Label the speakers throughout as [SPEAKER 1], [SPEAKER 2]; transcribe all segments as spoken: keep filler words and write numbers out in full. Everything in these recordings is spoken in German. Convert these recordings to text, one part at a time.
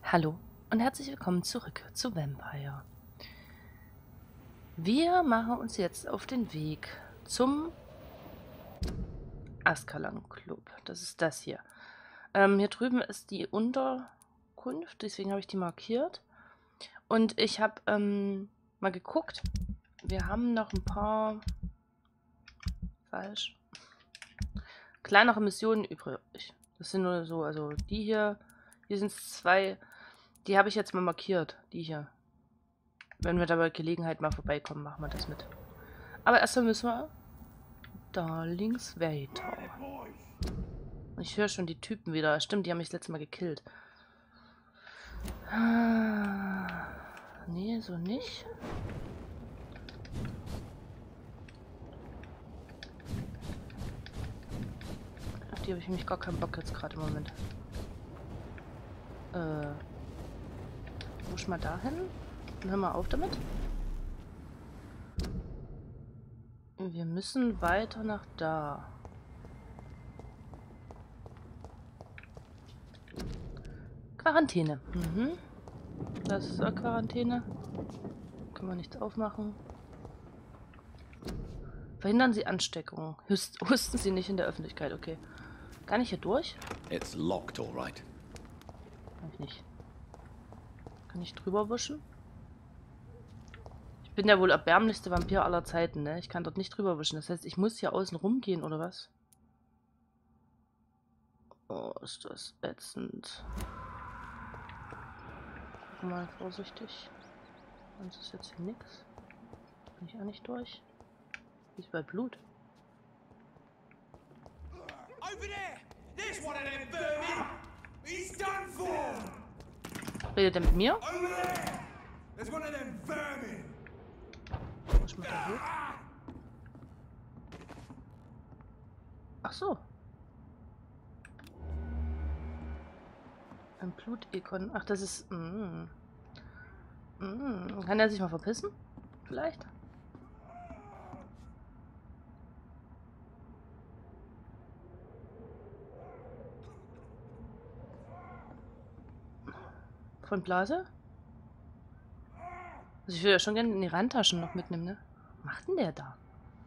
[SPEAKER 1] Hallo und herzlich willkommen zurück zu Vampire. Wir machen uns jetzt auf den Weg zum Azkaban Club. Das ist das hier. Ähm, hier drüben ist die Unterkunft, deswegen habe ich die markiert. Und ich habe ähm, mal geguckt. Wir haben noch ein paar falsch kleinere Missionen übrig. Das sind nur so, also die hier, hier sind es zwei, die habe ich jetzt mal markiert, die hier. Wenn wir da bei Gelegenheit mal vorbeikommen, machen wir das mit. Aber erstmal müssen wir da links weiter. Ich höre schon die Typen wieder. Stimmt, die haben mich das letzte Mal gekillt. Ah, nee, so nicht. Auf die habe ich nämlich gar keinen Bock jetzt gerade im Moment. Äh. Rusch mal dahin. Und hör mal auf damit. Wir müssen weiter nach da. Quarantäne. Mhm. Das ist eine Quarantäne. Können wir nichts aufmachen. Verhindern Sie Ansteckung. Hust husten Sie nicht in der Öffentlichkeit. Okay. Kann ich hier durch?
[SPEAKER 2] It's locked, all right.
[SPEAKER 1] Kann ich nicht. Kann ich drüber wischen? Ich bin der wohl erbärmlichste Vampir aller Zeiten, ne? Ich kann dort nicht drüber wischen. Das heißt, ich muss hier außen rumgehen, oder was? Oh, ist das ätzend. Guck mal vorsichtig. Sonst ist jetzt hier nichts. Bin ich auch nicht durch. Wie ist bei Blut?
[SPEAKER 3] Over there! There's one of them vermin! He's done for!
[SPEAKER 1] Redet er mit mir?
[SPEAKER 3] Over there! There's one of them vermin!
[SPEAKER 1] Muss mal da hoch. Ach so. Ein Blutekon. Ach, das ist... Mm. Mm. Kann er sich mal verpissen? Vielleicht? Von Blase? Also ich will ja schon gerne in die Randtaschen noch mitnehmen, ne? Was macht denn der da?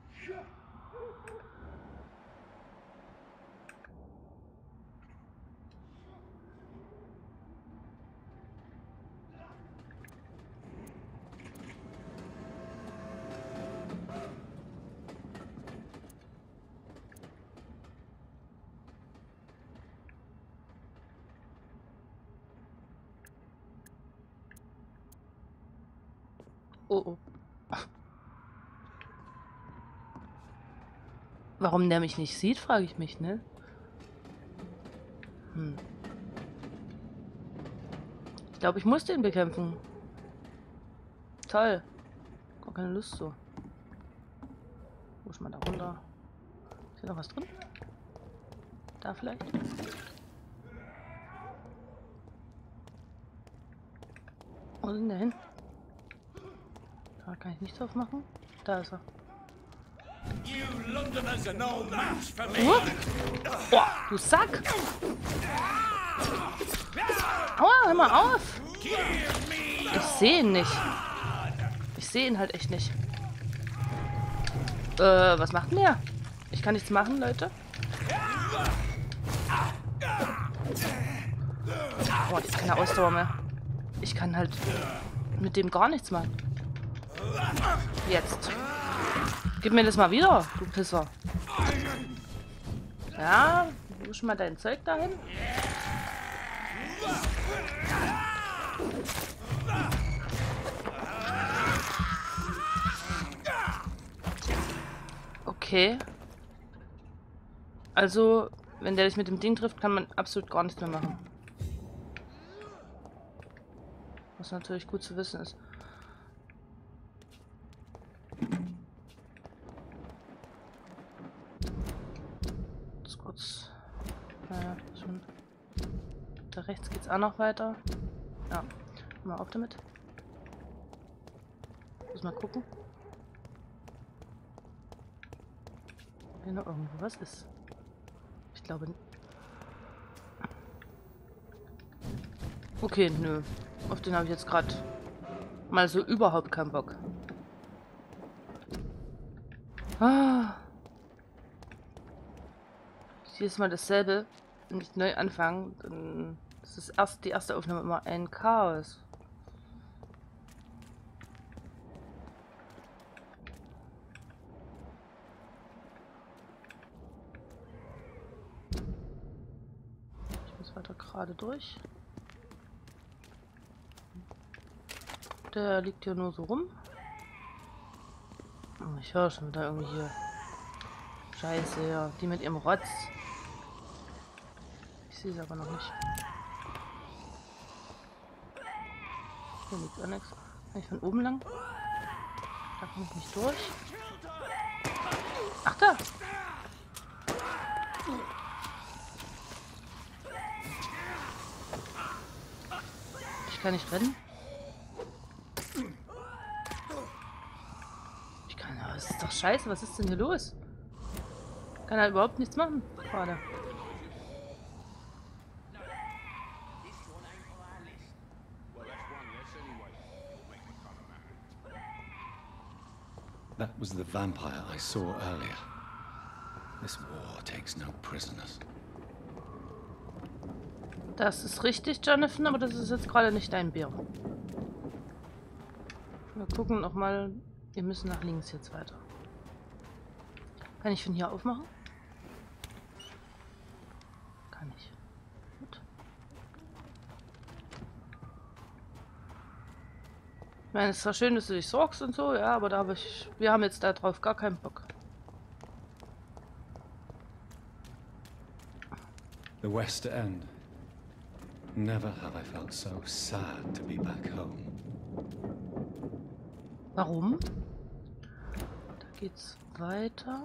[SPEAKER 1] Oh, oh. Warum der mich nicht sieht, frage ich mich, ne? Hm. Ich glaube, ich muss den bekämpfen. Toll. Gar keine Lust so. Wo ist man da runter? Ist hier noch was drin? Da vielleicht? Wo ist denn der hin? Da kann ich nichts drauf machen. Da ist er.
[SPEAKER 3] You Londoners are no match for me!
[SPEAKER 1] Oh, oh, du Sack! Aua, hör mal auf! Ich sehe ihn nicht. Ich sehe ihn halt echt nicht. Äh, was macht denn der? Ich kann nichts machen, Leute. Oh, jetzt keine Ausdauer mehr. Ich kann halt mit dem gar nichts machen. Jetzt. Gib mir das mal wieder, du Pisser. Ja, wusch mal dein Zeug dahin. Okay. Also, wenn der dich mit dem Ding trifft, kann man absolut gar nichts mehr machen. Was natürlich gut zu wissen ist. Kurz. Naja, schon. Da rechts geht's auch noch weiter. Ja, mal auf damit. Muss mal gucken. Wenn noch irgendwo was ist. Ich glaube. Okay, nö. Auf den habe ich jetzt gerade mal so überhaupt keinen Bock. Ah. Jedes Mal dasselbe. Nicht neu anfangen. Dann ist das erst, die erste Aufnahme immer ein Chaos. Ich muss weiter gerade durch. Der liegt hier nur so rum. Oh, ich höre schon wieder irgendwie hier. Scheiße, ja. Die mit ihrem Rotz. Ich sehe es aber noch nicht. Hier liegt auch nichts. Kann ich von oben lang? Da komme ich nicht durch. Ach da! Ich kann nicht rennen. Ich kann. Das ist doch scheiße. Was ist denn hier los? Ich kann halt überhaupt nichts machen. Gerade.
[SPEAKER 2] That was the vampire I saw earlier. This war takes no prisoners.
[SPEAKER 1] Das ist richtig, Jonathan, aber das ist jetzt gerade nicht dein Bier. Wir gucken noch mal. Wir müssen nach links jetzt weiter. Kann ich von hier aufmachen? Kann ich. Gut. Ich meine, es ist zwar schön, dass du dich sorgst und so, ja, aber da habe ich. Wir haben jetzt darauf gar keinen Bock.
[SPEAKER 2] The West End. Never have I felt so sad to be back home.
[SPEAKER 1] Warum? Da geht's weiter.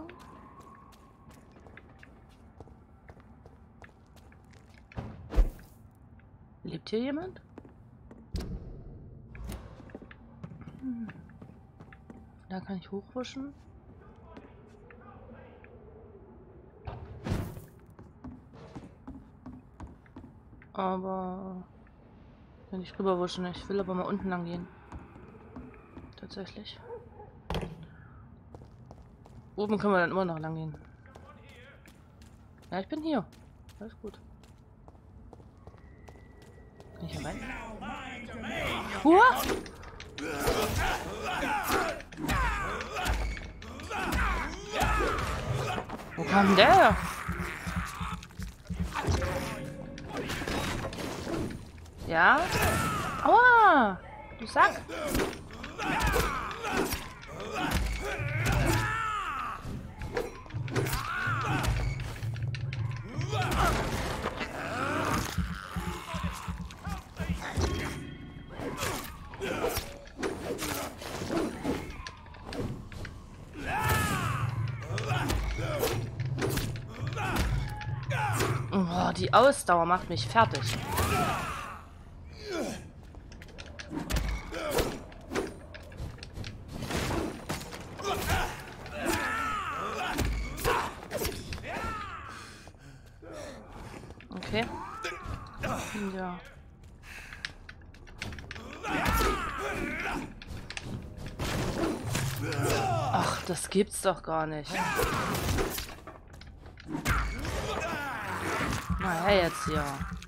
[SPEAKER 1] Lebt hier jemand? Hm. Da kann ich hochhuschen. Aber wenn ich rüberwuschen, ich will aber mal unten lang gehen. Tatsächlich. Oben können wir dann immer noch lang gehen. Ja, ich bin hier. Alles gut. Kann ich hier rein? Hua! Wo kam denn der her? Ja? Aua! Du Sack! Oh, die Ausdauer macht mich fertig. Okay. Ja. Ach, das gibt's doch gar nicht. Na ja, jetzt hier.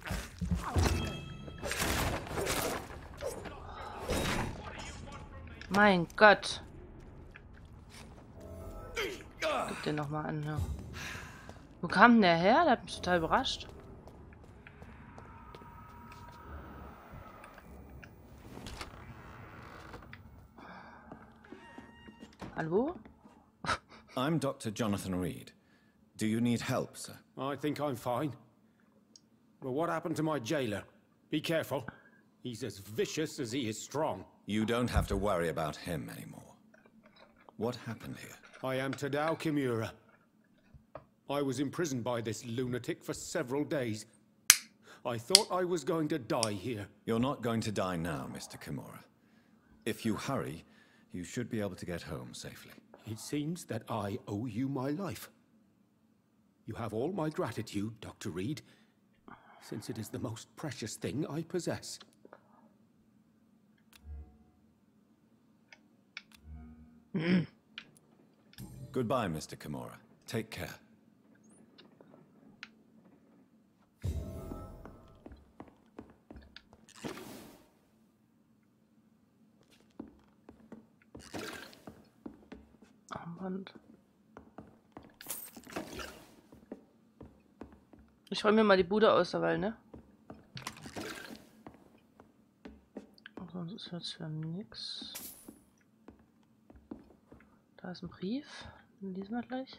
[SPEAKER 1] Mein Gott. Gib den noch mal an, ja. Wo kam denn der her? Der hat mich total überrascht. Hallo?
[SPEAKER 4] I'm Doctor Jonathan Reed. Do you need help, sir?
[SPEAKER 5] I think I'm fine. But what happened to my jailer? Be careful. He's as vicious as he is strong.
[SPEAKER 4] You don't have to worry about him anymore. What happened here?
[SPEAKER 5] I am Tadao Kimura. I was imprisoned by this lunatic for several days. I thought I was going to die here.
[SPEAKER 4] You're not going to die now, Mister Kimura. If you hurry, you should be able to get home safely.
[SPEAKER 5] It seems that I owe you my life. You have all my gratitude, Doctor Reed. since it is the most precious thing I possess.
[SPEAKER 4] Goodbye, Mister Kimura. Take care.
[SPEAKER 1] Armband. Ich räume mir mal die Bude aus derweil, ne? Sonst ist jetzt ja nix. Da ist ein Brief. Den lesen wir gleich.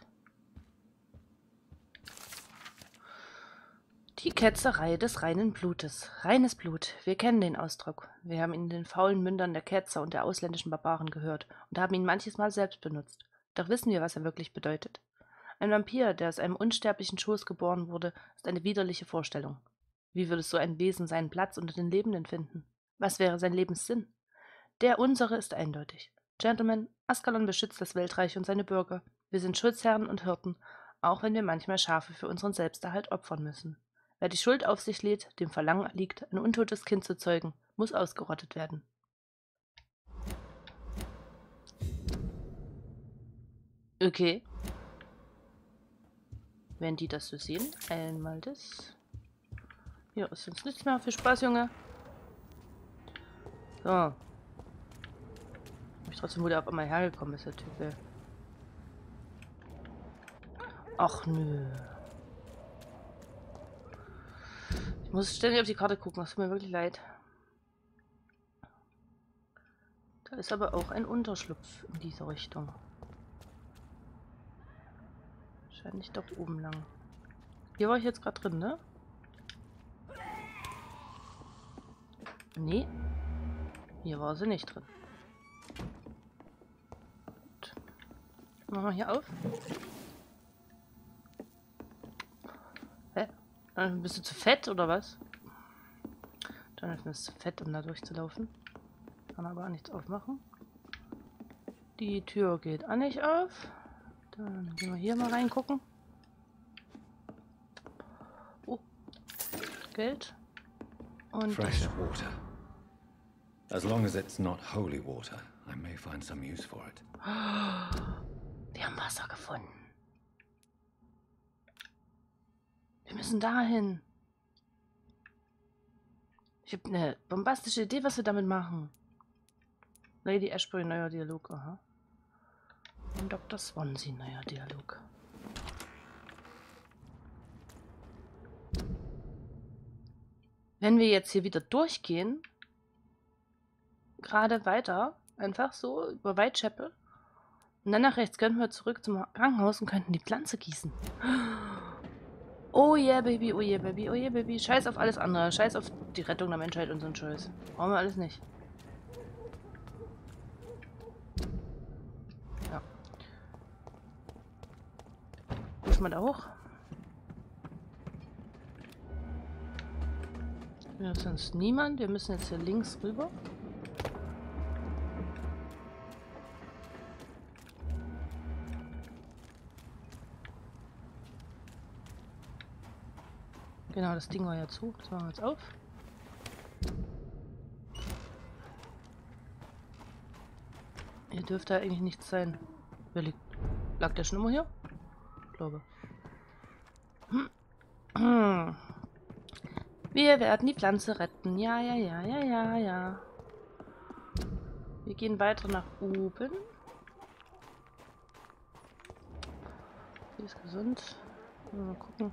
[SPEAKER 1] Die Ketzerei des reinen Blutes. Reines Blut. Wir kennen den Ausdruck. Wir haben ihn in den faulen Mündern der Ketzer und der ausländischen Barbaren gehört und haben ihn manches Mal selbst benutzt. Doch wissen wir, was er wirklich bedeutet. Ein Vampir, der aus einem unsterblichen Schoß geboren wurde, ist eine widerliche Vorstellung. Wie würde so ein Wesen seinen Platz unter den Lebenden finden? Was wäre sein Lebenssinn? Der unsere ist eindeutig. Gentlemen, Ascalon beschützt das Weltreich und seine Bürger. Wir sind Schutzherren und Hirten, auch wenn wir manchmal Schafe für unseren Selbsterhalt opfern müssen. Wer die Schuld auf sich lädt, dem Verlangen liegt, ein untotes Kind zu zeugen, muss ausgerottet werden. Okay. Wenn die das so sehen, einmal das. Hier ist sonst nichts mehr. Viel Spaß, Junge. So. Hab ich trotzdem, wo der auf einmal hergekommen ist, der Typ, ey. Ach nö. Ich muss ständig auf die Karte gucken, das tut mir wirklich leid. Da ist aber auch ein Unterschlupf in diese Richtung. Wahrscheinlich dort oben lang. Hier war ich jetzt gerade drin, ne? Nee. Hier war sie nicht drin. Gut. Machen wir hier auf. Hä? Dann bist du zu fett, oder was? Dann ist es zu fett, um da durchzulaufen. Kann aber auch nichts aufmachen. Die Tür geht auch nicht auf. Dann gehen wir hier mal reingucken. Oh. Geld. Und
[SPEAKER 4] Fresh water. As long as it's not holy water, I may find some use for it.
[SPEAKER 1] Wir haben Wasser gefunden. Wir müssen dahin. Ich habe eine bombastische Idee, was wir damit machen. Lady Ashbury, neuer Dialog, aha. Und Doktor Swansea, neuer Dialog. Wenn wir jetzt hier wieder durchgehen, gerade weiter, einfach so über Whitechapel, und dann nach rechts könnten wir zurück zum Krankenhaus und könnten die Pflanze gießen. Oh yeah, Baby, oh yeah, Baby, oh yeah, Baby. Scheiß auf alles andere. Scheiß auf die Rettung der Menschheit und so ein Scheiß. Brauchen wir alles nicht. Ja. Muss man da hoch? Hier ist sonst niemand. Wir müssen jetzt hier links rüber. Genau, das Ding war ja zu. Das machen wir jetzt auf. Hier dürfte eigentlich nichts sein. Wer liegt? Lag der schon immer hier? Ich glaube. Wir werden die Pflanze retten. Ja, ja, ja, ja, ja, ja. Wir gehen weiter nach oben. Sie ist gesund. Mal gucken.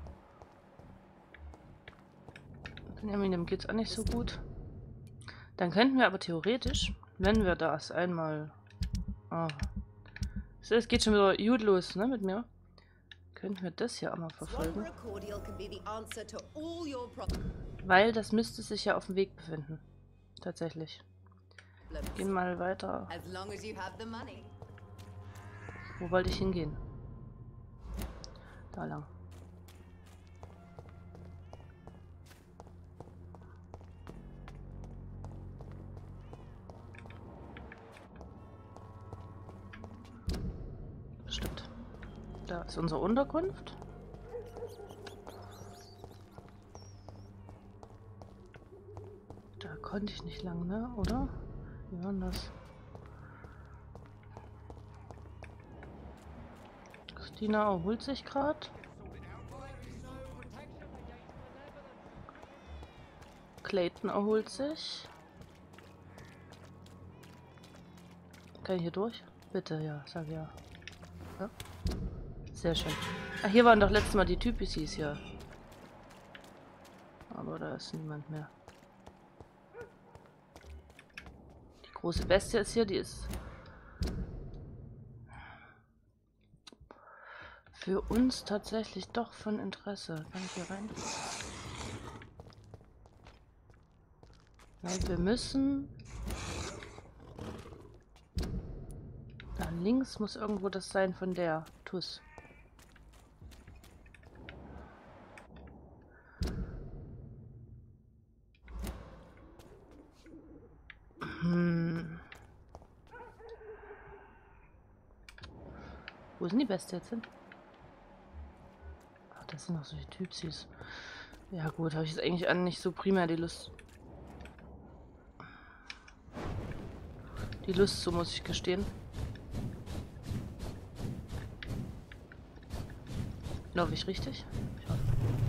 [SPEAKER 1] Benjamin geht's auch nicht so gut. Dann könnten wir aber theoretisch, wenn wir das einmal... Oh. So, es geht schon wieder gut los, ne, mit mir. Könnten wir das hier auch mal verfolgen. Weil das müsste sich ja auf dem Weg befinden. Tatsächlich. Gehen mal weiter. Wo wollte ich hingehen? Da lang. Stimmt. Da ist unsere Unterkunft. konnte ich nicht lang, ne? Oder? Wie war denn das? Christina erholt sich gerade. Clayton erholt sich. Kann ich hier durch? Bitte, ja, sag ja. Ja. Sehr schön. Ach, hier waren doch letztes Mal die Typicis hier. Aber da ist niemand mehr. Die große Bestie ist hier, die ist für uns tatsächlich doch von Interesse. Kann ich hier rein? Nein, wir müssen... Da links muss irgendwo das sein von der Tuss. Hm. Wo sind die Bestie jetzt hin? Ach, das sind noch solche Typsis. Ja gut, habe ich jetzt eigentlich an nicht so primär die Lust. Die Lust, so muss ich gestehen. Laufe ich richtig? Ich hoffe.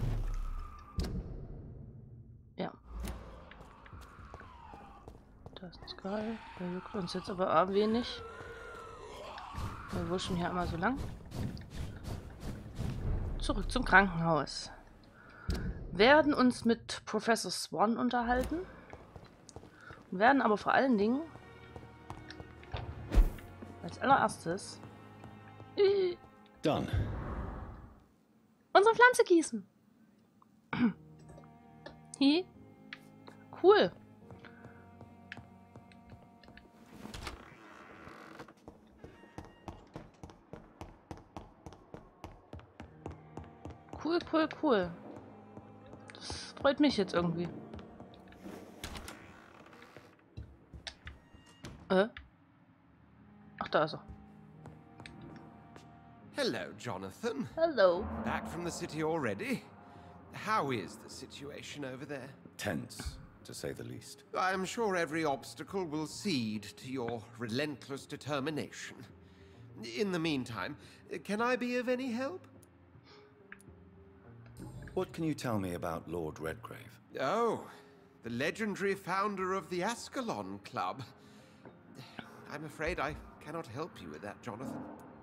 [SPEAKER 1] Ja. Das ist geil. Der juckt uns jetzt aber auch wenig. Wir wuschen hier einmal so lang. Zurück zum Krankenhaus. Werden uns mit Professor Swan unterhalten. Und werden aber vor allen Dingen als allererstes äh,
[SPEAKER 4] Done.
[SPEAKER 1] unsere Pflanze gießen. Hi. Cool. Cool, cool, cool. Das freut mich jetzt irgendwie. Äh? Ach, da ist er.
[SPEAKER 3] Hello, Jonathan.
[SPEAKER 1] Hello.
[SPEAKER 3] Back from the city already? How is the situation over there?
[SPEAKER 4] Tense, to say the least.
[SPEAKER 3] I'm sure every obstacle will cede to your relentless determination. In the meantime, can I be of any help?
[SPEAKER 4] What can you tell me about Lord Redgrave?
[SPEAKER 3] Oh, the legendary founder of the Ascalon Club. I'm afraid I cannot help you with that, Jonathan.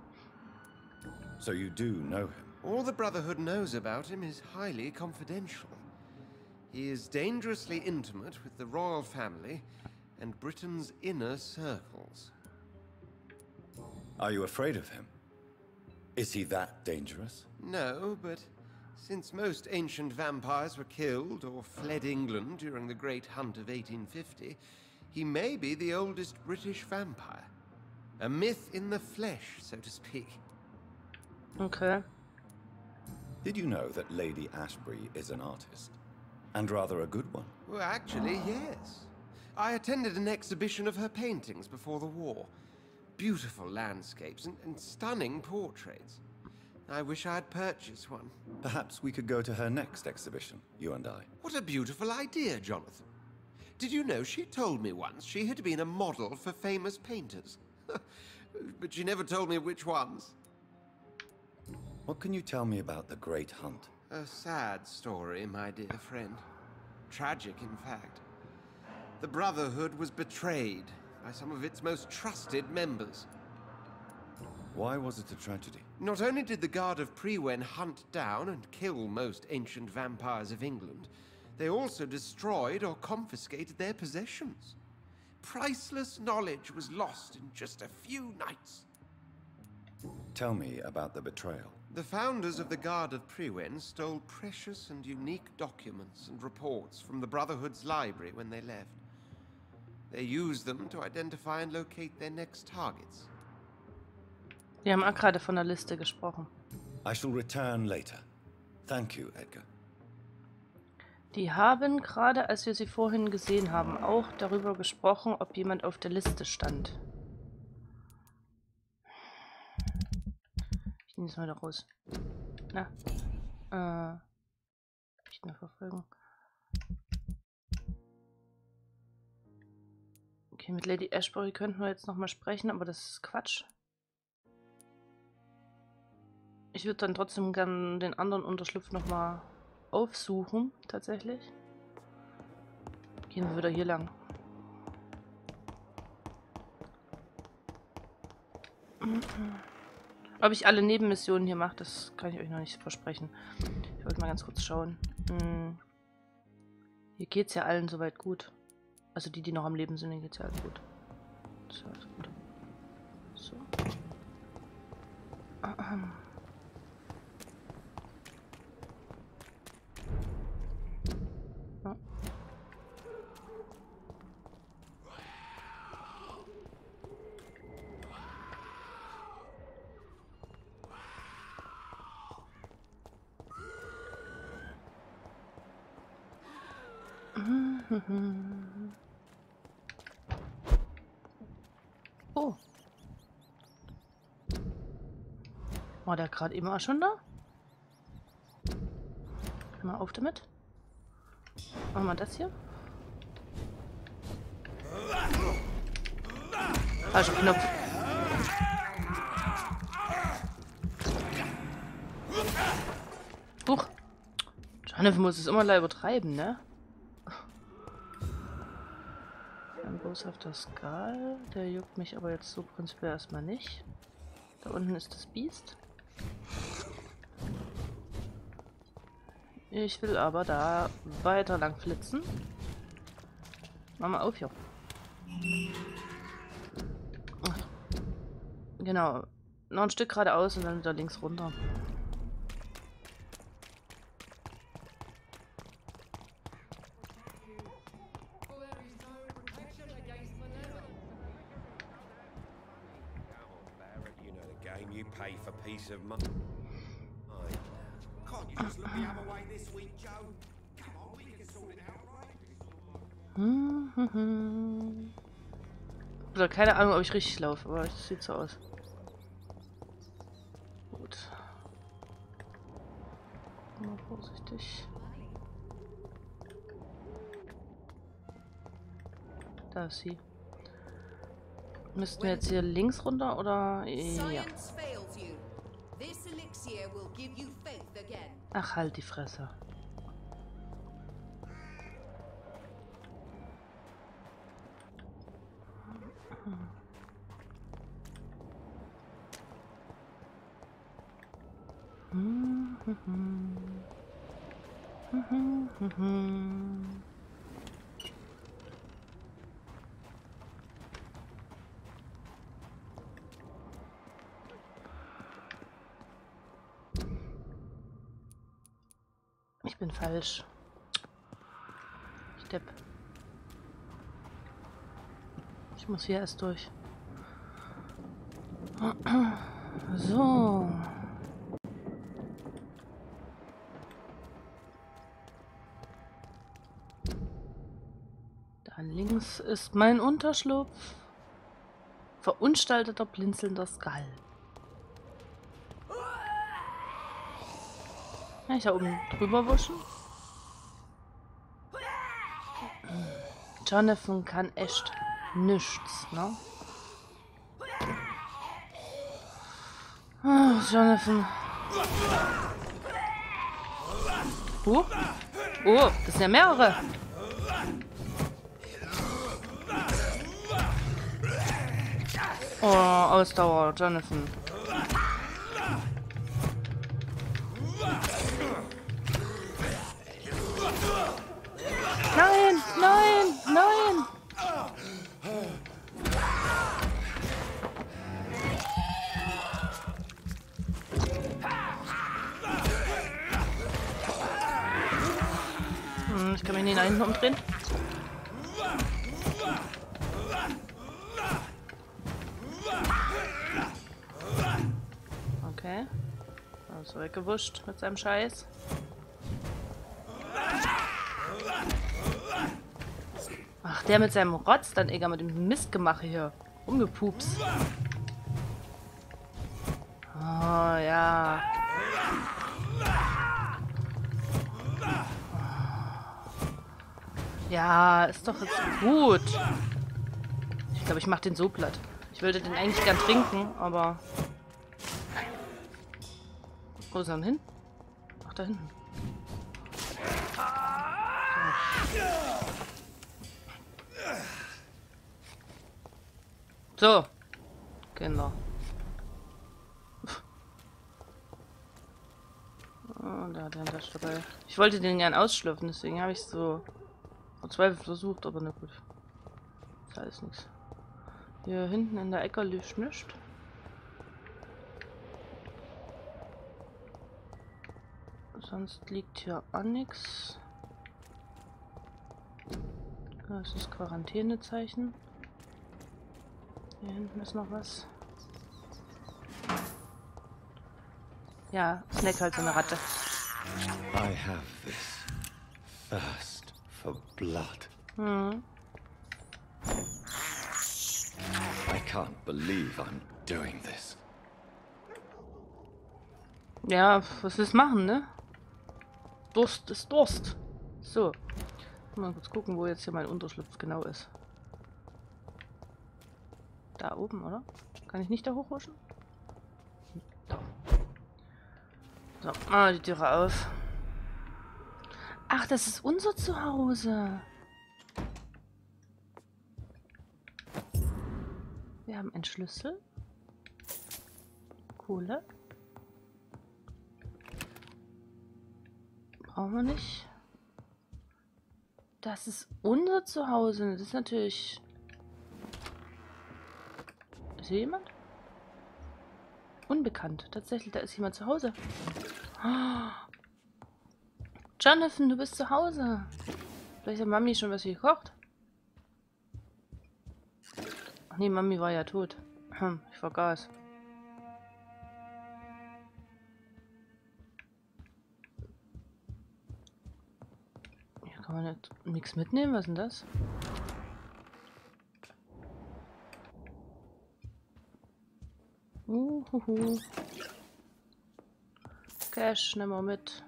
[SPEAKER 4] So you do know him?
[SPEAKER 3] All the Brotherhood knows about him is highly confidential. He is dangerously intimate with the royal family and Britain's inner circles.
[SPEAKER 4] Are you afraid of him? Is he that dangerous?
[SPEAKER 3] No, but since most ancient vampires were killed or fled England during the Great Hunt of eighteen fifty, he may be the oldest British vampire. A myth in the flesh, so to speak.
[SPEAKER 1] Okay.
[SPEAKER 4] Did you know that Lady Ashbury is an artist? And rather a good one.
[SPEAKER 3] Well, actually, yes. I attended an exhibition of her paintings before the war. Beautiful landscapes and, and stunning portraits. I wish I had purchased one.
[SPEAKER 4] Perhaps we could go to her next exhibition, you and I.
[SPEAKER 3] What a beautiful idea, Jonathan. Did you know she told me once she had been a model for famous painters? But she never told me which ones.
[SPEAKER 4] What can you tell me about the Great Hunt?
[SPEAKER 3] A sad story, my dear friend. Tragic, in fact. The Brotherhood was betrayed by some of its most trusted members.
[SPEAKER 4] Why was it a tragedy?
[SPEAKER 3] Not only did the Guard of Priwen hunt down and kill most ancient vampires of England, they also destroyed or confiscated their possessions. Priceless knowledge was lost in just a few nights.
[SPEAKER 4] Tell me about the betrayal.
[SPEAKER 3] The founders of the Guard of Priwen stole precious and unique documents and reports from the Brotherhood's library when they left. They used them to identify and locate their next targets.
[SPEAKER 1] Wir haben auch gerade von der Liste gesprochen.
[SPEAKER 4] I shall return later. Thank you, Edgar.
[SPEAKER 1] Die haben gerade, als wir sie vorhin gesehen haben, auch darüber gesprochen, ob jemand auf der Liste stand. Ich nehme es mal da raus. Na. Äh. Nicht mehr verfolgen. Okay, mit Lady Ashbury könnten wir jetzt nochmal sprechen, aber das ist Quatsch. Ich würde dann trotzdem gerne den anderen Unterschlupf nochmal aufsuchen, tatsächlich. Gehen wir wieder hier lang. Ob ich alle Nebenmissionen hier mache, das kann ich euch noch nicht versprechen. Ich wollte mal ganz kurz schauen. Hm. Hier geht es ja allen soweit gut. Also die, die noch am Leben sind, denen geht es ja allen gut. Das ist ja alles gut. So. Ja. Oh. War der gerade eben auch schon da? Mal auf damit. Machen wir das hier. Falscher Knopf. Huch. Jonathan muss es immer leider übertreiben, ne? Ein boshafter Skal. Der juckt mich aber jetzt so prinzipiell erstmal nicht. Da unten ist das Biest. Ich will aber da weiter lang flitzen. Mach mal auf hier. Ach. Genau. Noch ein Stück geradeaus und dann wieder links runter. Hm, hm, hm. Oder keine Ahnung, ob ich richtig laufe, aber es sieht so aus. Gut. Mal vorsichtig. Da ist sie. Müssten wir jetzt hier links runter oder? Ja. Ach, halt die Fresse. Ich bin falsch. Ich depp. Ich muss hier erst durch. So. Da links ist mein Unterschlupf. Verunstalteter, blinzelnder Skal. Kann ich da oben drüber wuschen? Jonathan kann echt nichts, ne? Oh, Jonathan. Oh. Oh, das sind ja mehrere. Oh, Ausdauer, Jonathan. Nein, nein, nein. Hm, ich kann mich nicht nach hinten umdrehen. Okay. Also weggewuscht mit seinem Scheiß. Ach, der mit seinem Rotz dann, egal, mit dem Mistgemache hier. Rumgepups. Oh, ja. Ja, ist doch jetzt gut. glaube, ich mache den so platt. Ich wollte den eigentlich gern trinken, aber... Wo ist er denn hin? Ach, da hinten. So. Kinder. Oh, da hat er das dabei. Ich wollte den gern ausschlüpfen, deswegen habe ich es so verzweifelt versucht, aber na gut. Da ist nichts. Hier hinten in der Ecke liegt nichts. Sonst liegt hier auch nichts. Das ist Quarantänezeichen. Hier hinten ist noch was. Ja, Snack halt so eine Ratte.
[SPEAKER 4] I have this thirst for blood.
[SPEAKER 1] Hm.
[SPEAKER 4] I can't believe I'm doing this.
[SPEAKER 1] Ja, was willst du machen, ne? Durst ist Durst. So. Mal kurz gucken, wo jetzt hier mein Unterschlupf genau ist. Da oben, oder? Kann ich nicht da hochhuschen? Da. So, mal die Türe auf. Ach, das ist unser Zuhause. Wir haben einen Schlüssel. Kohle. Brauchen wir nicht. Das ist unser Zuhause. Das ist natürlich... Ist hier jemand? Unbekannt. Tatsächlich, da ist jemand zu Hause. Oh. Jonathan, du bist zu Hause. Vielleicht hat Mami schon was gekocht. Ach nee, Mami war ja tot. Hm, ich vergaß. Hier kann man nicht nichts mitnehmen. Was ist denn das? Uhuhu. Cash, nehmen wir mit.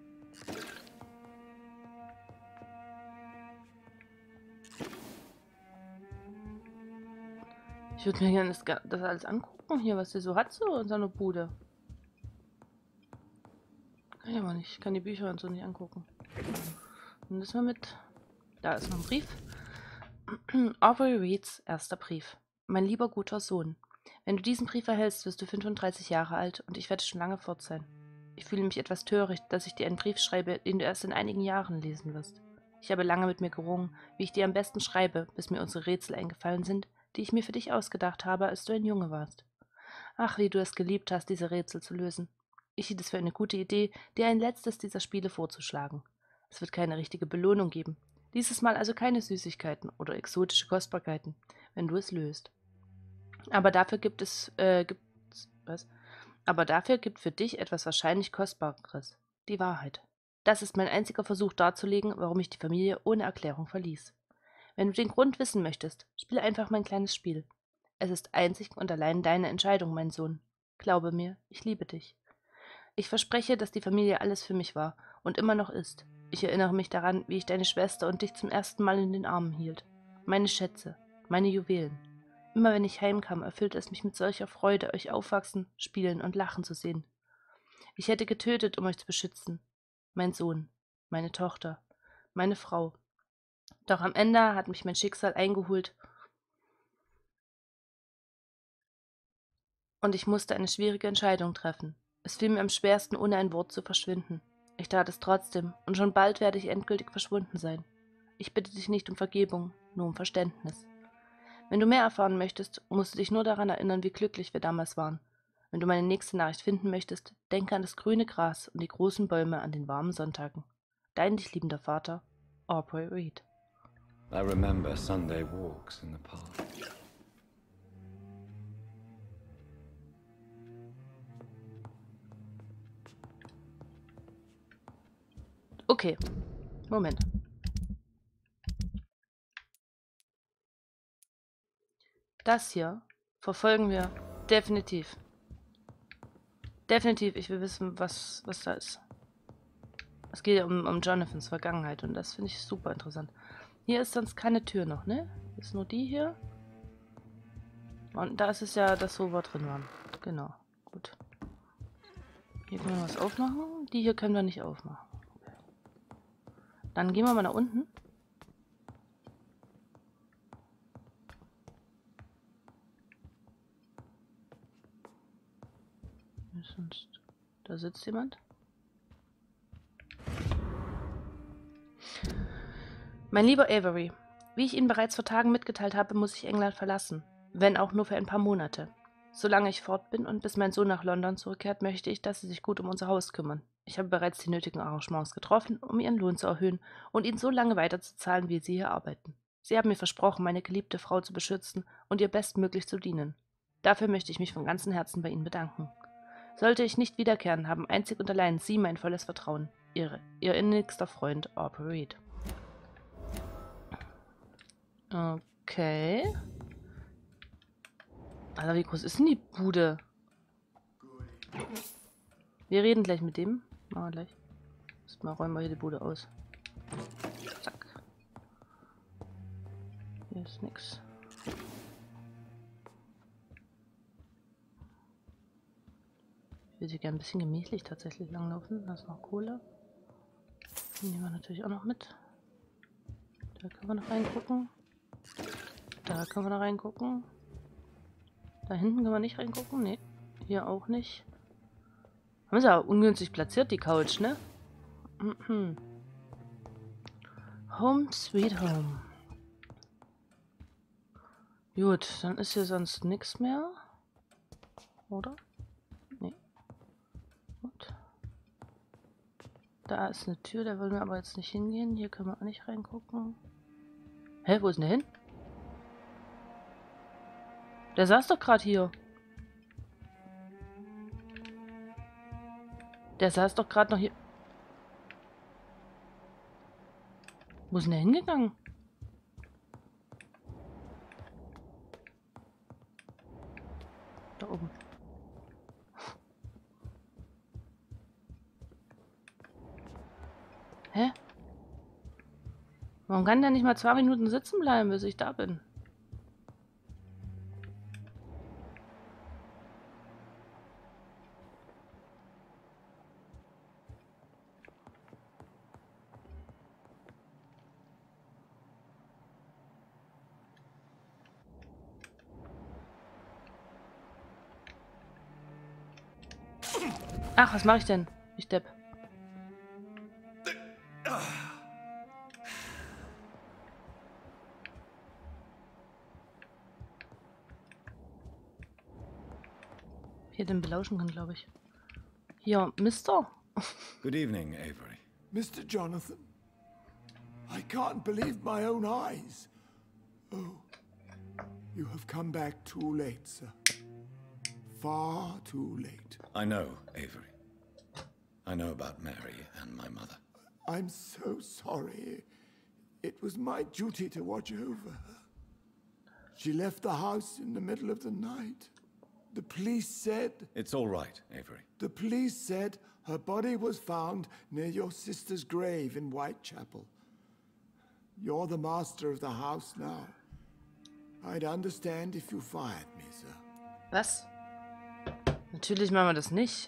[SPEAKER 1] Ich würde mir gerne das, das alles angucken hier, was sie so hat, so in seiner Bude. Kann ich aber nicht. Ich kann die Bücher und so nicht angucken. Nimm das mal mit. Da ist noch ein Brief. Aubrey Reeds erster Brief. Mein lieber guter Sohn. Wenn du diesen Brief erhältst, wirst du fünfunddreißig Jahre alt und ich werde schon lange fort sein. Ich fühle mich etwas töricht, dass ich dir einen Brief schreibe, den du erst in einigen Jahren lesen wirst. Ich habe lange mit mir gerungen, wie ich dir am besten schreibe, bis mir unsere Rätsel eingefallen sind, die ich mir für dich ausgedacht habe, als du ein Junge warst. Ach, wie du es geliebt hast, diese Rätsel zu lösen. Ich hielt es für eine gute Idee, dir ein letztes dieser Spiele vorzuschlagen. Es wird keine richtige Belohnung geben. Dieses Mal also keine Süßigkeiten oder exotische Kostbarkeiten, wenn du es löst. Aber dafür gibt es, äh, gibt's, was? Aber dafür gibt für dich etwas wahrscheinlich Kostbareres. Die Wahrheit. Das ist mein einziger Versuch darzulegen, warum ich die Familie ohne Erklärung verließ. Wenn du den Grund wissen möchtest, spiel einfach mein kleines Spiel. Es ist einzig und allein deine Entscheidung, mein Sohn. Glaube mir, ich liebe dich. Ich verspreche, dass die Familie alles für mich war und immer noch ist. Ich erinnere mich daran, wie ich deine Schwester und dich zum ersten Mal in den Armen hielt. Meine Schätze, meine Juwelen. Immer wenn ich heimkam, erfüllte es mich mit solcher Freude, euch aufwachsen, spielen und lachen zu sehen. Ich hätte getötet, um euch zu beschützen. Mein Sohn, meine Tochter, meine Frau. Doch am Ende hat mich mein Schicksal eingeholt und ich musste eine schwierige Entscheidung treffen. Es fiel mir am schwersten, ohne ein Wort zu verschwinden. Ich tat es trotzdem, und schon bald werde ich endgültig verschwunden sein. Ich bitte dich nicht um Vergebung, nur um Verständnis. Wenn du mehr erfahren möchtest, musst du dich nur daran erinnern, wie glücklich wir damals waren. Wenn du meine nächste Nachricht finden möchtest, denke an das grüne Gras und die großen Bäume an den warmen Sonntagen. Dein dich liebender Vater, Aubrey Reed.
[SPEAKER 2] I remember Sunday walks in the park.
[SPEAKER 1] Okay, Moment. Das hier verfolgen wir definitiv. Definitiv, ich will wissen, was, was da ist. Es geht ja um, um Jonathans Vergangenheit und das finde ich super interessant. Hier ist sonst keine Tür noch, ne? Ist nur die hier. Und da ist es ja, dass so wir drin waren. Genau. Gut. Hier können wir was aufmachen. Die hier können wir nicht aufmachen. Okay. Dann gehen wir mal nach unten. Sonst, da sitzt jemand. Mein lieber Avery, wie ich Ihnen bereits vor Tagen mitgeteilt habe, muss ich England verlassen, wenn auch nur für ein paar Monate. Solange ich fort bin und bis mein Sohn nach London zurückkehrt, möchte ich, dass Sie sich gut um unser Haus kümmern. Ich habe bereits die nötigen Arrangements getroffen, um Ihren Lohn zu erhöhen und Ihnen so lange weiterzuzahlen, wie Sie hier arbeiten. Sie haben mir versprochen, meine geliebte Frau zu beschützen und ihr bestmöglich zu dienen. Dafür möchte ich mich von ganzem Herzen bei Ihnen bedanken. Sollte ich nicht wiederkehren, haben einzig und allein Sie mein volles Vertrauen. Ihre, Ihr innigster Freund, Aubrey Reed. Okay. Alter, wie groß ist denn die Bude? Wir reden gleich mit dem. Machen wir gleich. Erstmal räumen wir hier die Bude aus. Zack. Hier ist nix. Ich würde hier gerne ein bisschen gemächlich tatsächlich langlaufen. Da ist noch Kohle. Die nehmen wir natürlich auch noch mit. Da können wir noch reingucken. Da können wir noch reingucken. Da hinten können wir nicht reingucken. Ne, hier auch nicht. Haben sie aber ungünstig platziert, die Couch, ne? Mhm. Home sweet home. Gut, dann ist hier sonst nichts mehr. Oder? Nee. Gut. Da ist eine Tür, da wollen wir aber jetzt nicht hingehen. Hier können wir auch nicht reingucken. Hä, wo ist denn der hin? Der saß doch gerade hier. Der saß doch gerade noch hier. Wo ist denn der hingegangen? Da oben. Hä? Warum kann der nicht mal zwei Minuten sitzen bleiben, bis ich da bin? Ach, was mache ich denn? Ich Depp. Hier den belauschen kann, glaube ich. Hier, Mister.
[SPEAKER 4] Good evening, Avery.
[SPEAKER 6] Mister Jonathan, I can't believe my own eyes. Oh, you have come back too late, sir. Far too late.
[SPEAKER 4] I know, Avery. I know about Mary and my mother.
[SPEAKER 6] I'm so sorry. It was my duty to watch over her. She left the house in the middle of the night. The police said...
[SPEAKER 4] It's all right, Avery.
[SPEAKER 6] The police said her body was found near your sister's grave in Whitechapel. You're the master of the house now. I'd understand if you fired me, sir.
[SPEAKER 1] Was? Natürlich machen wir das nicht.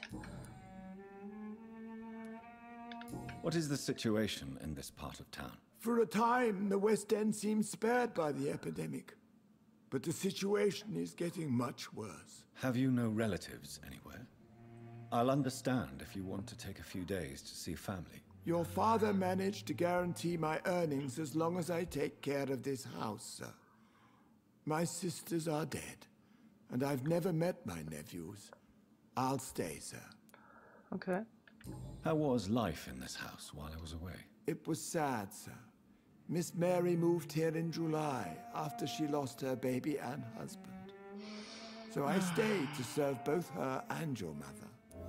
[SPEAKER 4] What is the situation in this part of town?
[SPEAKER 6] For a time, the West End seemed spared by the epidemic. But the situation is getting much worse.
[SPEAKER 4] Have you no relatives anywhere? I'll understand if you want to take a few days to see family.
[SPEAKER 6] Your father managed to guarantee my earnings as long as I take care of this house, sir. My sisters are dead, and I've never met my nephews. I'll stay, sir.
[SPEAKER 1] Okay.
[SPEAKER 4] How was life in this house while I was away?
[SPEAKER 6] It was sad, sir. Miss Mary moved here in July after she lost her baby and husband. So I stayed to serve both her and your mother.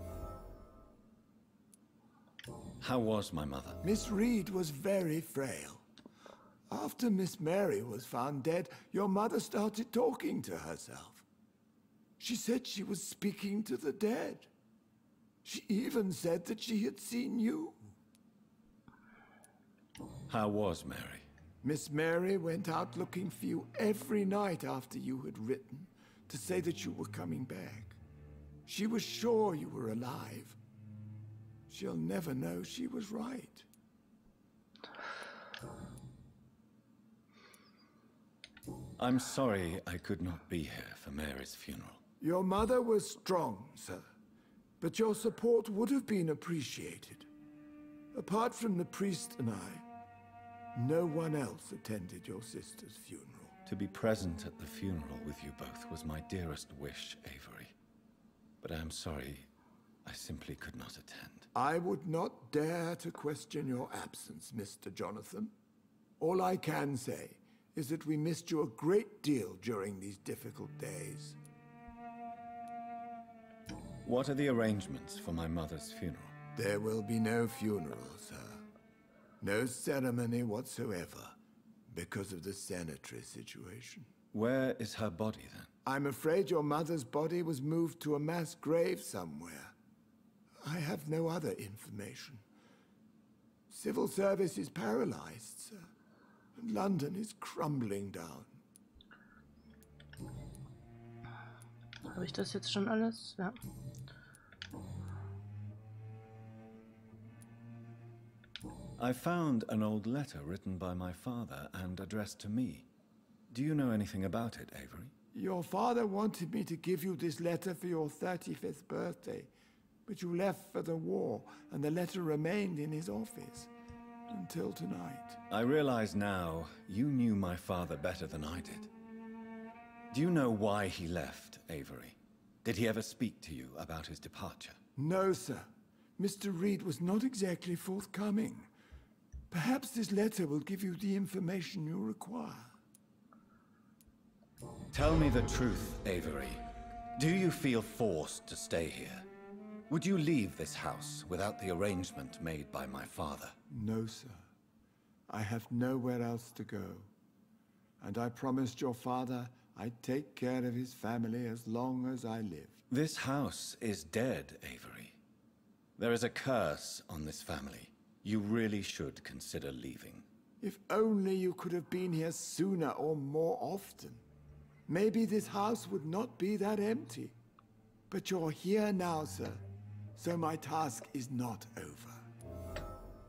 [SPEAKER 4] How was my mother?
[SPEAKER 6] Miss Reed was very frail. After Miss Mary was found dead, your mother started talking to herself. She said she was speaking to the dead. She even said that she had seen you.
[SPEAKER 4] How was Mary?
[SPEAKER 6] Miss Mary went out looking for you every night after you had written, to say that you were coming back. She was sure you were alive. She'll never know she was right.
[SPEAKER 4] I'm sorry I could not be here for Mary's funeral.
[SPEAKER 6] Your mother was strong, sir, but your support would have been appreciated. Apart from the priest and I, no one else attended your sister's funeral.
[SPEAKER 4] To be present at the funeral with you both was my dearest wish, Avery. But I am sorry, I simply could not attend.
[SPEAKER 6] I would not dare to question your absence, Mister Jonathan. All I can say is that we missed you a great deal during these difficult days.
[SPEAKER 4] What are the arrangements for my mother's funeral?
[SPEAKER 6] There will be no funeral, sir. No ceremony whatsoever, because of the sanitary situation.
[SPEAKER 4] Where is her body, then?
[SPEAKER 6] I'm afraid your mother's body was moved to a mass grave somewhere. I have no other information. Civil service is paralyzed, sir. And London is crumbling down.
[SPEAKER 1] Habe ich das jetzt schon alles? Ja.
[SPEAKER 4] I found an old letter written by my father and addressed to me. Do you know anything about it, Avery?
[SPEAKER 6] Your father wanted me to give you this letter for your thirty-fifth birthday, but you left for the war, and the letter remained in his office until tonight.
[SPEAKER 4] I realize now you knew my father better than I did. Do you know why he left, Avery? Did he ever speak to you about his departure?
[SPEAKER 6] No, sir. Mister Reed was not exactly forthcoming. Perhaps this letter will give you the information you require.
[SPEAKER 4] Tell me the truth, Avery. Do you feel forced to stay here? Would you leave this house without the arrangement made by my father?
[SPEAKER 6] No, sir. I have nowhere else to go. And I promised your father I'd take care of his family as long as I lived.
[SPEAKER 4] This house is dead, Avery. There is a curse on this family. You really should consider leaving.
[SPEAKER 6] If only you could have been here sooner or more often. Maybe this house would not be that empty. But you're here now, sir. So my task is not over.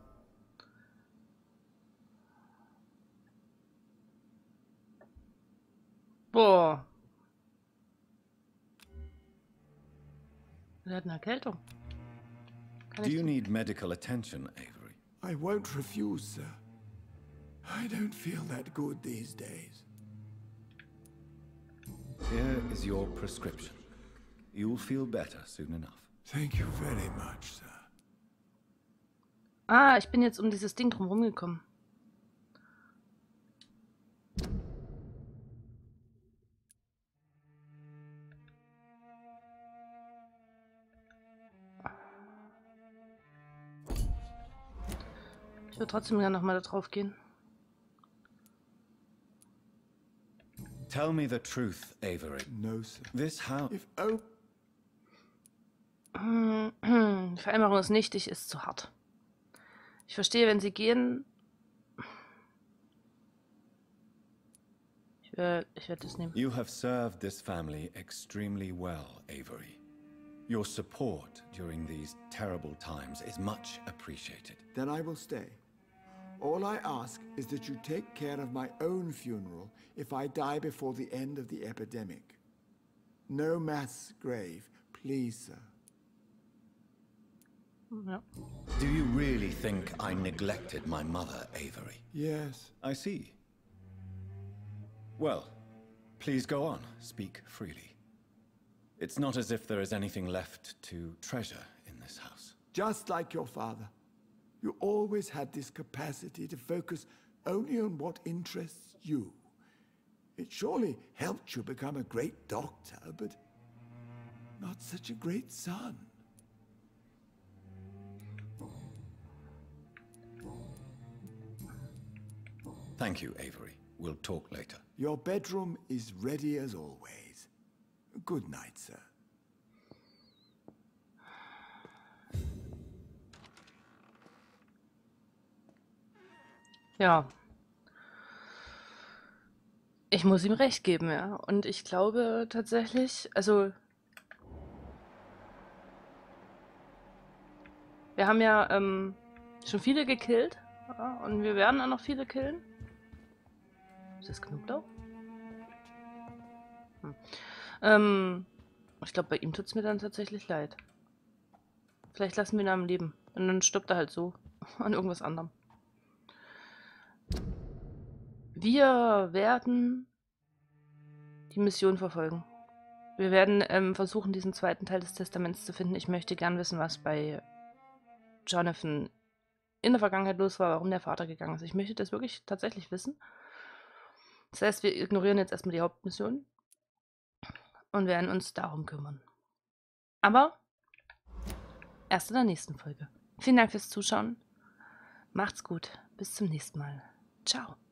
[SPEAKER 1] Boah. Er hat eine Erkältung. Kann
[SPEAKER 4] Do
[SPEAKER 1] ich
[SPEAKER 4] you need medical attention, Avery?
[SPEAKER 6] I won't refuse, sir. I don't feel that good these days.
[SPEAKER 4] Here is your prescription. You'll feel better soon enough.
[SPEAKER 6] Thank you very much, sir.
[SPEAKER 1] Ah, ich bin jetzt um dieses Ding drum rumgekommen. Ich würde trotzdem gerne nochmal da drauf gehen.
[SPEAKER 4] Tell me the truth, Avery.
[SPEAKER 6] No, sir.
[SPEAKER 4] This house...
[SPEAKER 6] If oh,
[SPEAKER 1] Die Vereinbarung ist nichtig, ist zu hart. Ich verstehe, wenn sie gehen. Ich, äh, ich werde das nehmen.
[SPEAKER 4] You have served this family extremely well, Avery. Your support during these terrible times is much appreciated.
[SPEAKER 6] then I will stay. All I ask is that you take care of my own funeral if I die before the end of the epidemic. No mass grave, please, sir.
[SPEAKER 1] Ja.
[SPEAKER 4] Do you really think I neglected my mother, Avery?
[SPEAKER 6] Yes.
[SPEAKER 4] I see. Well, please go on. Speak freely. It's not as if there is anything left to treasure in this house.
[SPEAKER 6] Just like your father. You always had this capacity to focus only on what interests you. It surely helped you become a great doctor, but not such a great son.
[SPEAKER 4] Thank you, Avery. We'll talk later.
[SPEAKER 6] Your bedroom is ready as always. Good night, sir.
[SPEAKER 1] Ja. Ich muss ihm recht geben, ja. Und ich glaube tatsächlich, also wir haben ja ähm, schon viele gekillt. Ja, und wir werden auch noch viele killen. Ist das Knoblauch? Hm. Ähm, ich glaube, bei ihm tut es mir dann tatsächlich leid. Vielleicht lassen wir ihn am Leben. Und dann stirbt er halt so. An irgendwas anderem. Wir werden die Mission verfolgen. Wir werden ähm, versuchen, diesen zweiten Teil des Testaments zu finden. Ich möchte gern wissen, was bei Jonathan in der Vergangenheit los war, warum der Vater gegangen ist. Ich möchte das wirklich tatsächlich wissen. Das heißt, wir ignorieren jetzt erstmal die Hauptmission und werden uns darum kümmern. Aber erst in der nächsten Folge. Vielen Dank fürs Zuschauen. Macht's gut. Bis zum nächsten Mal. Ciao.